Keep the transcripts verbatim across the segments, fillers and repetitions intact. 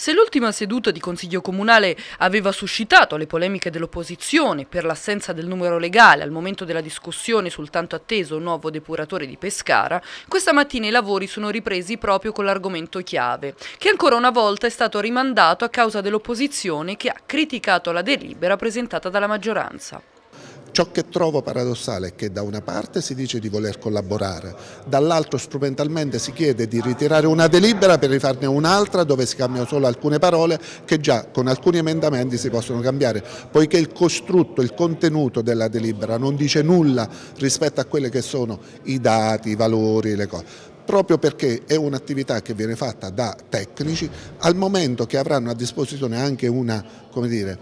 Se l'ultima seduta di Consiglio Comunale aveva suscitato le polemiche dell'opposizione per l'assenza del numero legale al momento della discussione sul tanto atteso nuovo depuratore di Pescara, questa mattina i lavori sono ripresi proprio con l'argomento chiave, che ancora una volta è stato rimandato a causa dell'opposizione che ha criticato la delibera presentata dalla maggioranza. Ciò che trovo paradossale è che da una parte si dice di voler collaborare, dall'altro strumentalmente si chiede di ritirare una delibera per rifarne un'altra dove si cambiano solo alcune parole che già con alcuni emendamenti si possono cambiare, poiché il costrutto, il contenuto della delibera non dice nulla rispetto a quelli che sono i dati, i valori, le cose. Proprio perché è un'attività che viene fatta da tecnici, al momento che avranno a disposizione anche una, come dire,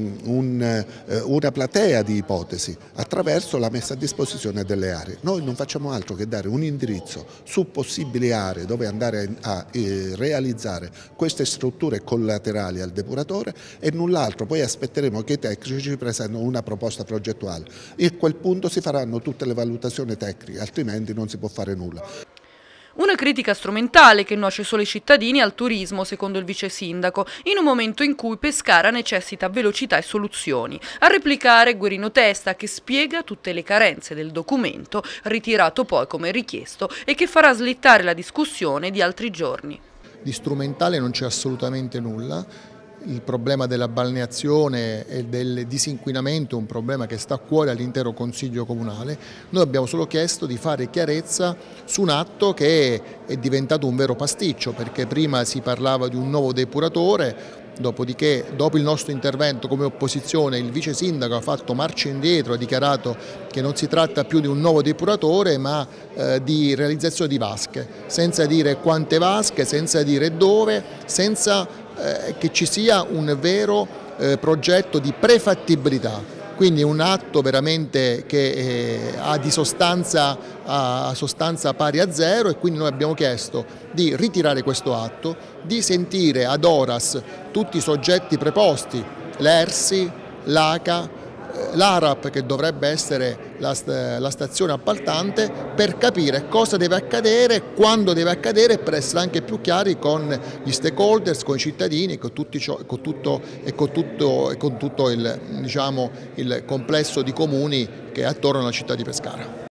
un, una platea di ipotesi attraverso la messa a disposizione delle aree. Noi non facciamo altro che dare un indirizzo su possibili aree dove andare a eh, realizzare queste strutture collaterali al depuratore e null'altro. Poi aspetteremo che i tecnici ci presentino una proposta progettuale e a quel punto si faranno tutte le valutazioni tecniche, altrimenti non si può fare nulla. Una critica strumentale che nuoce solo ai cittadini e al turismo, secondo il vice sindaco, in un momento in cui Pescara necessita velocità e soluzioni. A replicare Guerino Testa, che spiega tutte le carenze del documento, ritirato poi come richiesto, e che farà slittare la discussione di altri giorni. Di strumentale non c'è assolutamente nulla. Il problema della balneazione e del disinquinamento è un problema che sta a cuore all'intero Consiglio Comunale. Noi abbiamo solo chiesto di fare chiarezza su un atto che è diventato un vero pasticcio, perché prima si parlava di un nuovo depuratore, dopodiché dopo il nostro intervento come opposizione il vice sindaco ha fatto marcia indietro, ha dichiarato che non si tratta più di un nuovo depuratore ma eh, di realizzazione di vasche, senza dire quante vasche, senza dire dove, senza eh, che ci sia un vero eh, progetto di prefattibilità. Quindi un atto veramente che eh, ha di sostanza, ha sostanza pari a zero, e quindi noi abbiamo chiesto di ritirare questo atto, di sentire ad horas tutti i soggetti preposti, l'E R S I, l'A C A, l'A R A P che dovrebbe essere la, la stazione appaltante, per capire cosa deve accadere, quando deve accadere e per essere anche più chiari con gli stakeholders, con i cittadini e con, tutti, con tutto, e con tutto, e con tutto il, diciamo, il complesso di comuni che è attorno alla città di Pescara.